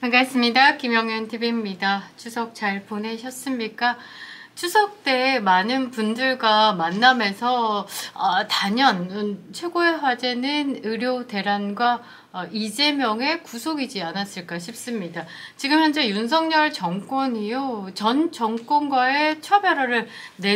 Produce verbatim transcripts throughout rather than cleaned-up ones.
반갑습니다. 김영현티비입니다. 추석 잘 보내셨습니까? 추석 때 많은 분들과 만나면서 어, 단연 음, 최고의 화제는 의료 대란과 어, 이재명의 구속이지 않았을까 싶습니다. 지금 현재 윤석열 정권이요, 전 정권과의 차별화를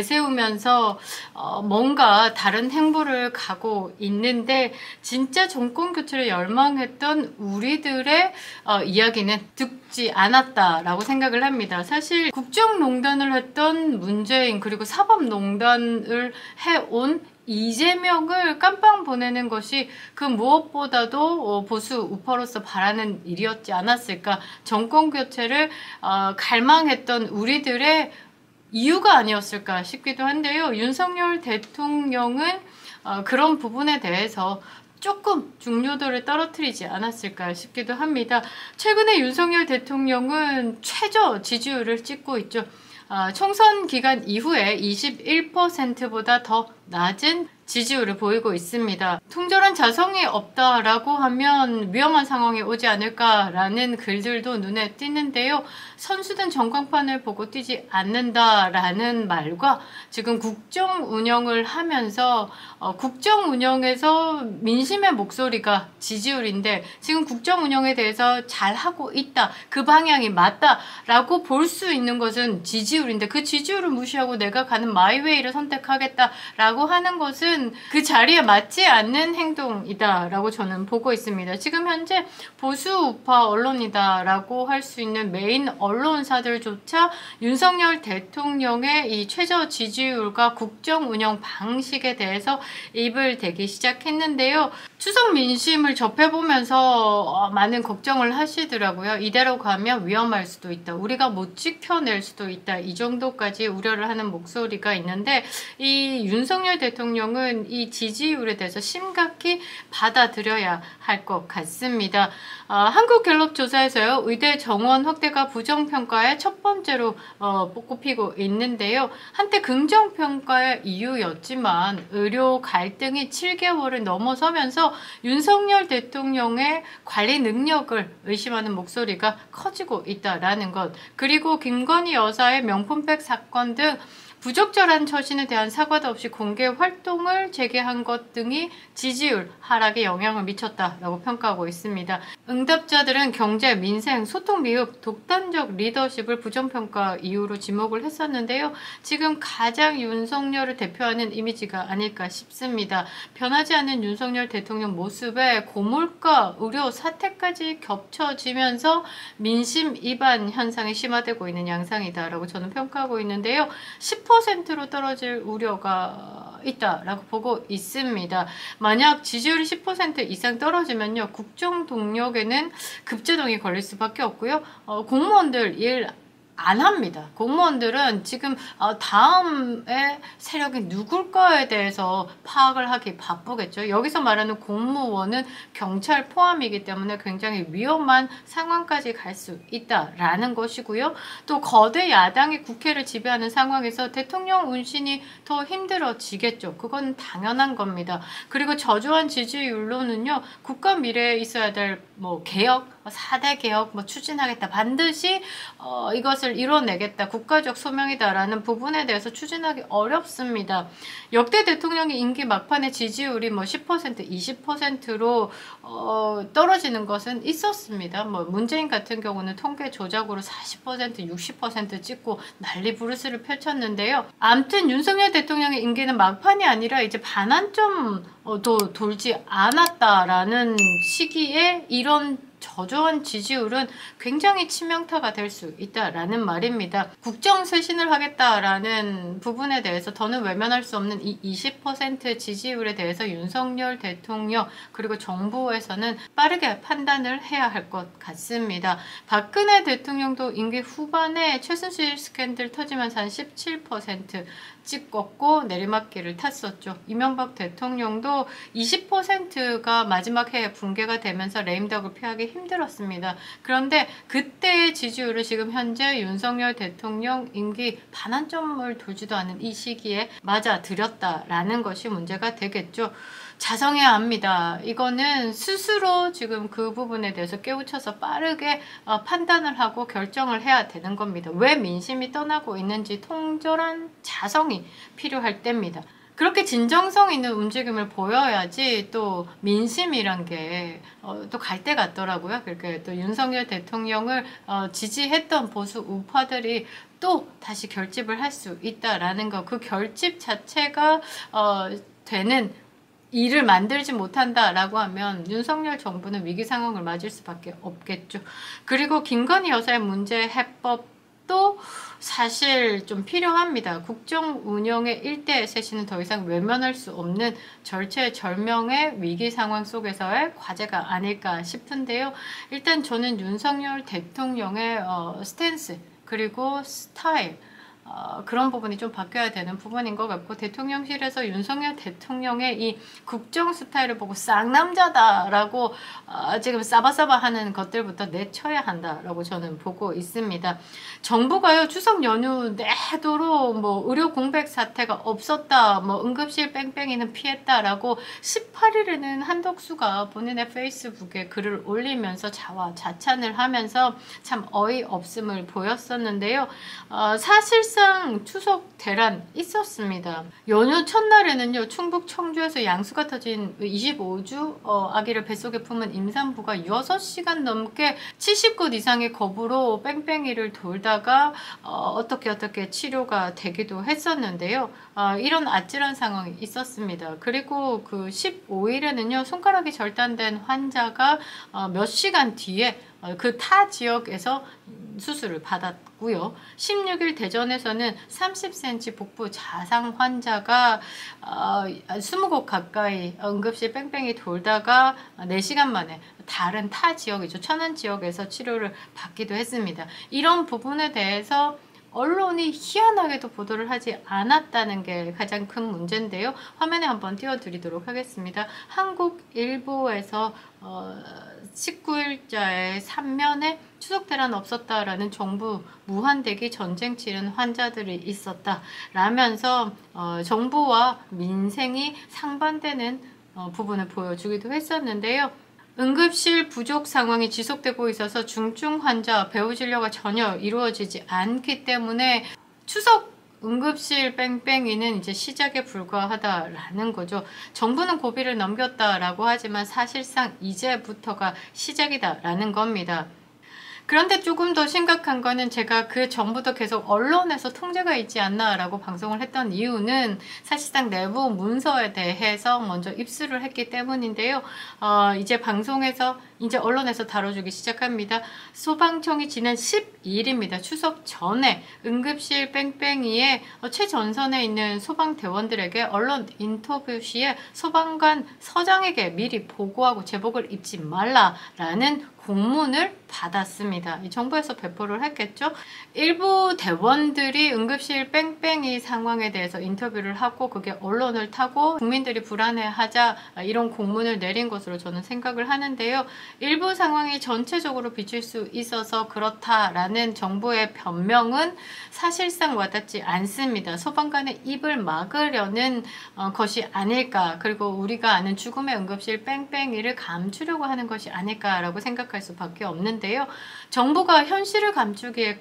내세우면서 어, 뭔가 다른 행보를 가고 있는데, 진짜 정권 교체를 열망했던 우리들의 어, 이야기는 듣지 않았다라고 생각을 합니다. 사실 국정농단을 했던 문재인, 그리고 사법농단을 해온 이재명을 깜빵 보내는 것이 그 무엇보다도 보수 우파로서 바라는 일이었지 않았을까. 정권 교체를 어, 갈망했던 우리들의 이유가 아니었을까 싶기도 한데요. 윤석열 대통령은 어, 그런 부분에 대해서 조금 중요도를 떨어뜨리지 않았을까 싶기도 합니다. 최근에 윤석열 대통령은 최저 지지율을 찍고 있죠. 어, 총선 기간 이후에 이십일 퍼센트보다 더 낮은 지지율을 보이고 있습니다. 통절한 자성이 없다라고 하면 위험한 상황이 오지 않을까라는 글들도 눈에 띄는데요. 선수든 전광판을 보고 뛰지 않는다라는 말과 지금 국정 운영을 하면서 어, 국정 운영에서 민심의 목소리가 지지율인데, 지금 국정 운영에 대해서 잘하고 있다, 그 방향이 맞다라고 볼 수 있는 것은 지지율인데, 그 지지율을 무시하고 내가 가는 마이웨이를 선택하겠다라고 하는 것은 그 자리에 맞지 않는 행동이다라고 저는 보고 있습니다. 지금 현재 보수 우파 언론이다라고 할 수 있는 메인 언론사들조차 윤석열 대통령의 이 최저 지지율과 국정 운영 방식에 대해서 입을 대기 시작했는데요. 추석 민심을 접해보면서 많은 걱정을 하시더라고요. 이대로 가면 위험할 수도 있다, 우리가 못 지켜낼 수도 있다, 이 정도까지 우려를 하는 목소리가 있는데, 이 윤석열 대통령은 이 지지율에 대해서 심각히 받아들여야 할 것 같습니다. 어, 한국갤럽 조사에서요, 의대 정원 확대가 부정평가의 첫 번째로 어, 꼽히고 있는데요. 한때 긍정평가의 이유였지만 의료 갈등이 칠 개월을 넘어서면서 윤석열 대통령의 관리 능력을 의심하는 목소리가 커지고 있다라는 것, 그리고 김건희 여사의 명품백 사건 등 부적절한 처신에 대한 사과도 없이 공개 활동을 재개한 것 등이 지지율 하락에 영향을 미쳤다라고 평가하고 있습니다. 응답자들은 경제, 민생, 소통 미흡, 독단적 리더십을 부정평가 이유로 지목을 했었는데요. 지금 가장 윤석열을 대표하는 이미지가 아닐까 싶습니다. 변하지 않는 윤석열 대통령 모습에 고물가, 의료 사태까지 겹쳐지면서 민심 이반 현상이 심화되고 있는 양상이다라고 저는 평가하고 있는데요. 십 퍼센트로 떨어질 우려가 있다라고 보고 있습니다. 만약 지지율이 십 퍼센트 이상 떨어지면요, 국정 동력에는 급제동이 걸릴 수밖에 없고요. 어, 공무원들 일 안 합니다. 공무원들은 지금 다음에 세력이 누굴까에 대해서 파악을 하기 바쁘겠죠. 여기서 말하는 공무원은 경찰 포함이기 때문에 굉장히 위험한 상황까지 갈 수 있다라는 것이고요. 또 거대 야당이 국회를 지배하는 상황에서 대통령 운신이 더 힘들어지겠죠. 그건 당연한 겁니다. 그리고 저조한 지지율로는요, 국가 미래에 있어야 될 뭐 개혁, 사 대 개혁 뭐 추진하겠다, 반드시 어, 이것을 이뤄내겠다, 국가적 소명이다라는 부분에 대해서 추진하기 어렵습니다. 역대 대통령의 임기 막판에 지지율이 뭐 십 퍼센트, 이십 퍼센트로 어, 떨어지는 것은 있었습니다. 뭐 문재인 같은 경우는 통계 조작으로 사십 퍼센트, 육십 퍼센트 찍고 난리 부르스를 펼쳤는데요. 아무튼 윤석열 대통령의 임기는 막판이 아니라 이제 반환점도 돌지 않았다라는 시기에 이런 저조한 지지율은 굉장히 치명타가 될 수 있다라는 말입니다. 국정 쇄신을 하겠다라는 부분에 대해서 더는 외면할 수 없는 이 이십 퍼센트 지지율에 대해서 윤석열 대통령 그리고 정부에서는 빠르게 판단을 해야 할 것 같습니다. 박근혜 대통령도 임기 후반에 최순실 스캔들 터지면서 한 십칠 퍼센트 찍었고 내리막길을 탔었죠. 이명박 대통령도 이십 퍼센트가 마지막 해에 붕괴가 되면서 레임덕을 피하기 힘들었습니다. 그런데 그때의 지지율을 지금 현재 윤석열 대통령 임기 반환점을 돌지도 않은 이 시기에 맞아들였다라는 것이 문제가 되겠죠. 자성해야 합니다. 이거는 스스로 지금 그 부분에 대해서 깨우쳐서 빠르게 어, 판단을 하고 결정을 해야 되는 겁니다. 왜 민심이 떠나고 있는지 통절한 자성이 필요할 때입니다. 그렇게 진정성 있는 움직임을 보여야지 또 민심이란 게 또 갈 때 같더라고요. 그렇게 또 윤석열 대통령을 어, 지지했던 보수 우파들이 또 다시 결집을 할 수 있다라는 거, 그 결집 자체가 어, 되는 일을 만들지 못한다라고 하면 윤석열 정부는 위기 상황을 맞을 수밖에 없겠죠. 그리고 김건희 여사의 문제 해법도 사실 좀 필요합니다. 국정 운영의 일대의 쇄신은 더 이상 외면할 수 없는 절체절명의 위기 상황 속에서의 과제가 아닐까 싶은데요. 일단 저는 윤석열 대통령의 어, 스탠스 그리고 스타일, 어, 그런 부분이 좀 바뀌어야 되는 부분인 것 같고, 대통령실에서 윤석열 대통령의 이 국정 스타일을 보고 쌍남자다라고 어, 지금 싸바싸바 하는 것들부터 내쳐야 한다라고 저는 보고 있습니다. 정부가요, 추석 연휴 내도록 뭐 의료 공백 사태가 없었다, 뭐 응급실 뺑뺑이는 피했다라고 십팔 일에는 한덕수가 본인의 페이스북에 글을 올리면서 자화자찬을 하면서 참 어이없음을 보였었는데요. 어, 사실상 추석 대란 있었습니다. 연휴 첫날에는요, 충북 청주에서 양수가 터진 이십오 주 어, 아기를 뱃속에 품은 임산부가 여섯 시간 넘게 칠십 곳 이상의 거부로 뺑뺑이를 돌다가 어, 어떻게 어떻게 치료가 되기도 했었는데요. 어, 이런 아찔한 상황이 있었습니다. 그리고 그 십오 일에는요, 손가락이 절단된 환자가 어, 몇 시간 뒤에 어, 그 타 지역에서 수술을 받았고요. 십육 일 대전에서는 삼십 센티미터 복부 자상 환자가 어, 이십 곳 가까이 응급실 뺑뺑이 돌다가 네 시간 만에 다른 타 지역이죠. 천안 지역에서 치료를 받기도 했습니다. 이런 부분에 대해서 언론이 희한하게도 보도를 하지 않았다는 게 가장 큰 문제인데요. 화면에 한번 띄워드리도록 하겠습니다. 한국일보에서 어, 십구 일자의 삼 면에 추석 대란 없었다라는 정부 무한대기 전쟁 치른 환자들이 있었다 라면서 어, 정부와 민생이 상반되는 어, 부분을 보여주기도 했었는데요. 응급실 부족 상황이 지속되고 있어서 중증 환자 배후 진료가 전혀 이루어지지 않기 때문에 추석 응급실 뺑뺑이는 이제 시작에 불과하다라는 거죠. 정부는 고비를 넘겼다라고 하지만 사실상 이제부터가 시작이다라는 겁니다. 그런데 조금 더 심각한 거는 제가 그 전부터 계속 언론에서 통제가 있지 않나라고 방송을 했던 이유는 사실상 내부 문서에 대해서 먼저 입수를 했기 때문인데요. 어, 이제 방송에서 이제 언론에서 다뤄주기 시작합니다. 소방청이 지난 십이 일입니다. 추석 전에 응급실 뺑뺑이에 최전선에 있는 소방대원들에게 언론 인터뷰 시에 소방관 서장에게 미리 보고하고 제복을 입지 말라라는 공문을 받았습니다. 이 정부에서 배포를 했겠죠. 일부 대원들이 응급실 뺑뺑이 상황에 대해서 인터뷰를 하고 그게 언론을 타고 국민들이 불안해하자 이런 공문을 내린 것으로 저는 생각을 하는데요. 일부 상황이 전체적으로 비칠 수 있어서 그렇다라는 정부의 변명은 사실상 와닿지 않습니다. 소방관의 입을 막으려는 것이 아닐까, 그리고 우리가 아는 죽음의 응급실 뺑뺑이를 감추려고 하는 것이 아닐까라고 생각합니다. 할 수밖에 없는데요. 정부가 현실을 감추기에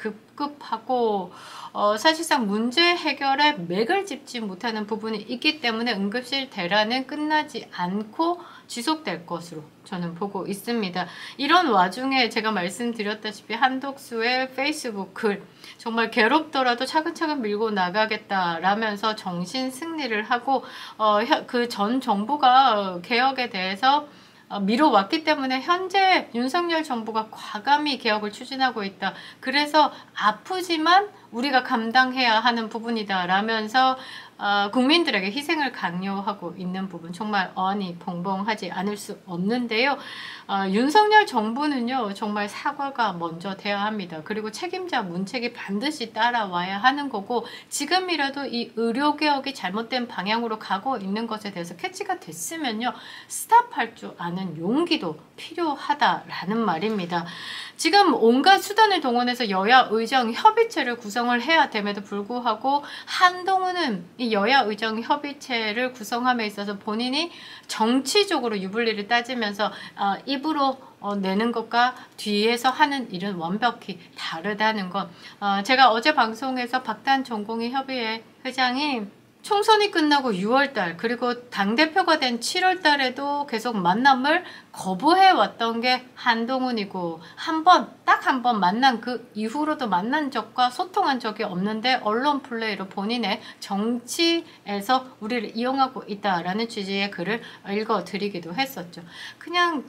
급급하고 어, 사실상 문제 해결에 맥을 짚지 못하는 부분이 있기 때문에 응급실 대란은 끝나지 않고 지속될 것으로 저는 보고 있습니다. 이런 와중에 제가 말씀드렸다시피 한덕수의 페이스북 글, 정말 괴롭더라도 차근차근 밀고 나가겠다라면서 정신 승리를 하고 어, 그 전 정부가 개혁에 대해서 미뤄왔기 때문에 현재 윤석열 정부가 과감히 개혁을 추진하고 있다. 그래서 아프지만 우리가 감당해야 하는 부분이다 라면서 어, 국민들에게 희생을 강요하고 있는 부분 정말 어안이 벙벙하지 않을 수 없는데요. 어, 윤석열 정부는요 정말 사과가 먼저 돼야 합니다. 그리고 책임자 문책이 반드시 따라와야 하는 거고, 지금이라도 이 의료개혁이 잘못된 방향으로 가고 있는 것에 대해서 캐치가 됐으면요 스탑할 줄 아는 용기도 필요하다라는 말입니다. 지금 온갖 수단을 동원해서 여야 의정 협의체를 구성을 해야 됨에도 불구하고 한동훈은 이 이 여야 의정 협의체를 구성함에 있어서 본인이 정치적으로 유불리를 따지면서 어, 입으로 어, 내는 것과 뒤에서 하는 일은 완벽히 다르다는 것. 어, 제가 어제 방송에서 박단 전공의 협의회 회장이 총선이 끝나고 유월달 그리고 당대표가 된 칠월달에도 계속 만남을 거부해 왔던 게 한동훈이고 한 번, 딱 한 번 만난 그 이후로도 만난 적과 소통한 적이 없는데 언론 플레이로 본인의 정치에서 우리를 이용하고 있다라는 취지의 글을 읽어드리기도 했었죠. 그냥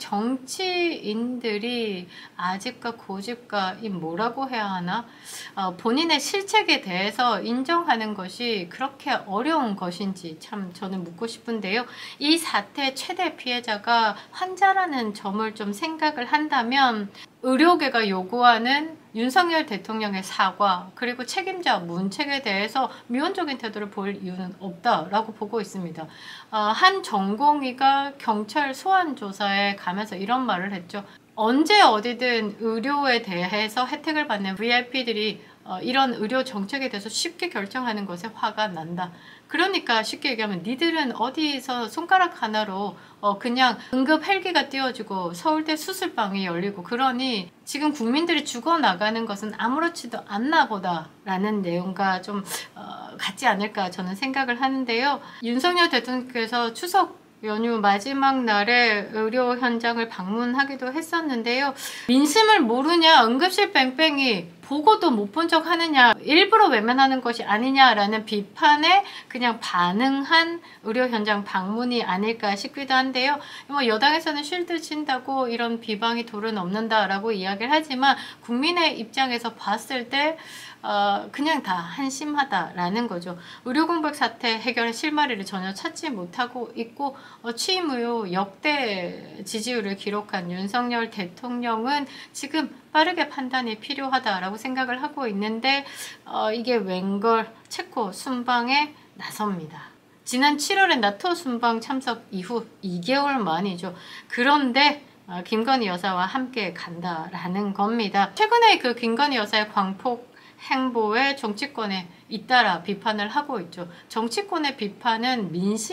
정치인들이 아집과 고집과 이 뭐라고 해야 하나 어, 본인의 실책에 대해서 인정하는 것이 그렇게 어려운 것인지 참 저는 묻고 싶은데요. 이 사태의 최대 피해자가 환자라는 점을 좀 생각을 한다면 의료계가 요구하는 윤석열 대통령의 사과 그리고 책임자 문책에 대해서 미온적인 태도를 보일 이유는 없다라고 보고 있습니다. 어, 한 전공의가 경찰 소환조사에 가면서 이런 말을 했죠. 언제 어디든 의료에 대해서 혜택을 받는 브이아이피들이 어, 이런 의료 정책에 대해서 쉽게 결정하는 것에 화가 난다. 그러니까 쉽게 얘기하면 니들은 어디서 손가락 하나로 어, 그냥 응급 헬기가 띄워지고 서울대 수술방이 열리고 그러니 지금 국민들이 죽어나가는 것은 아무렇지도 않나 보다 라는 내용과 좀 어, 같지 않을까 저는 생각을 하는데요. 윤석열 대통령께서 추석 연휴 마지막 날에 의료 현장을 방문하기도 했었는데요. 민심을 모르냐, 응급실 뺑뺑이 보고도 못 본 척 하느냐, 일부러 외면하는 것이 아니냐라는 비판에 그냥 반응한 의료 현장 방문이 아닐까 싶기도 한데요. 뭐 여당에서는 쉴드 친다고 이런 비방이 돌을 넘는다라고 이야기를 하지만 국민의 입장에서 봤을 때 어, 그냥 다 한심하다라는 거죠. 의료공백 사태 해결의 실마리를 전혀 찾지 못하고 있고 어, 취임 이후 역대 지지율을 기록한 윤석열 대통령은 지금 빠르게 판단이 필요하다라고 생각을 하고 있는데 어, 이게 웬걸 체코 순방에 나섭니다. 지난 칠월에 나토 순방 참석 이후 이 개월 만이죠. 그런데 어, 김건희 여사와 함께 간다라는 겁니다. 최근에 그 김건희 여사의 광폭 행보에 정치권에 잇따라 비판을 하고 있죠. 정치권의 비판은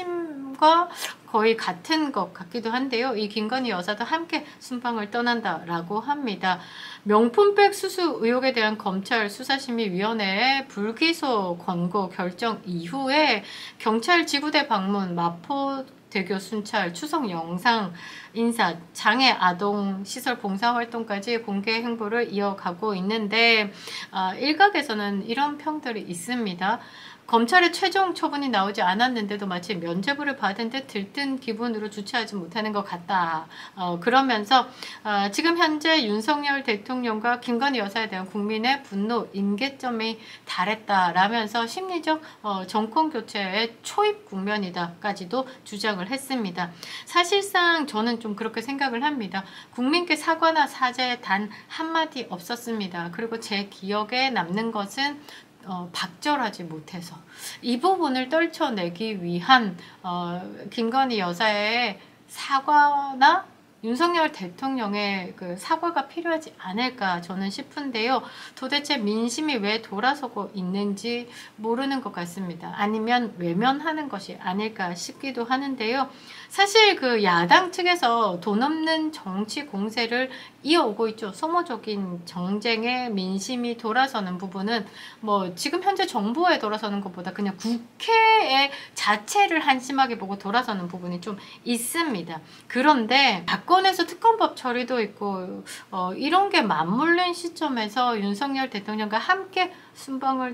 민심과 거의 같은 것 같기도 한데요. 이 김건희 여사도 함께 순방을 떠난다라고 합니다. 명품백 수수 의혹에 대한 검찰 수사심의위원회의 불기소 권고 결정 이후에 경찰 지구대 방문, 마포 대교 순찰, 추석 영상 인사, 장애 아동 시설 봉사 활동까지 공개 행보를 이어가고 있는데 어, 일각에서는 이런 평들이 있습니다. 검찰의 최종 처분이 나오지 않았는데도 마치 면죄부를 받은 듯 들뜬 기분으로 주체하지 못하는 것 같다. 어, 그러면서 어, 지금 현재 윤석열 대통령과 김건희 여사에 대한 국민의 분노, 임계점이 달했다라면서 심리적 어, 정권 교체의 초입 국면이다까지도 주장을 했습니다. 사실상 저는 좀 그렇게 생각을 합니다. 국민께 사과나 사죄 단 한마디 없었습니다. 그리고 제 기억에 남는 것은 어, 박절하지 못해서 이 부분을 떨쳐내기 위한 어, 김건희 여사의 사과나 윤석열 대통령의 그 사과가 필요하지 않을까 저는 싶은데요. 도대체 민심이 왜 돌아서고 있는지 모르는 것 같습니다. 아니면 외면하는 것이 아닐까 싶기도 하는데요. 사실 그 야당 측에서 돈 없는 정치 공세를 이어오고 있죠. 소모적인 정쟁에 민심이 돌아서는 부분은 뭐 지금 현재 정부에 돌아서는 것보다 그냥 국회의 자체를 한심하게 보고 돌아서는 부분이 좀 있습니다. 그런데 박건에서 특검법 처리도 있고 어, 이런 게 맞물린 시점에서 윤석열 대통령과 함께 순방을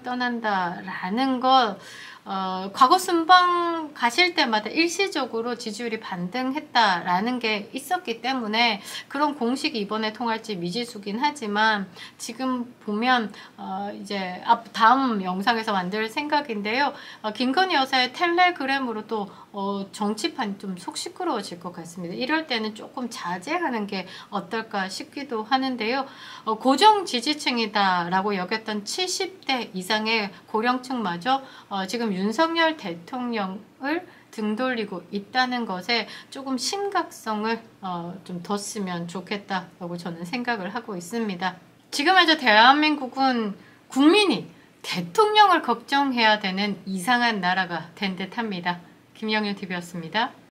떠난다라는 것 어, 과거 순방 가실 때마다 일시적으로 지지율이 반등했다라는 게 있었기 때문에 그런 공식이 이번에 통할지 미지수긴 하지만 지금 보면 어, 이제 앞 다음 영상에서 만들 생각인데요. 어, 김건희 여사의 텔레그램으로 또 어, 정치판이 좀 속 시끄러워질 것 같습니다. 이럴 때는 조금 자제하는 게 어떨까 싶기도 하는데요. 어, 고정 지지층이다라고 여겼던 칠십 대 이상의 고령층마저 어, 지금 윤석열 대통령을 등 돌리고 있다는 것에 조금 심각성을 어, 좀 뒀으면 좋겠다라고 저는 생각을 하고 있습니다. 지금 현재 대한민국은 국민이 대통령을 걱정해야 되는 이상한 나라가 된 듯합니다. 김영윤 티비였습니다.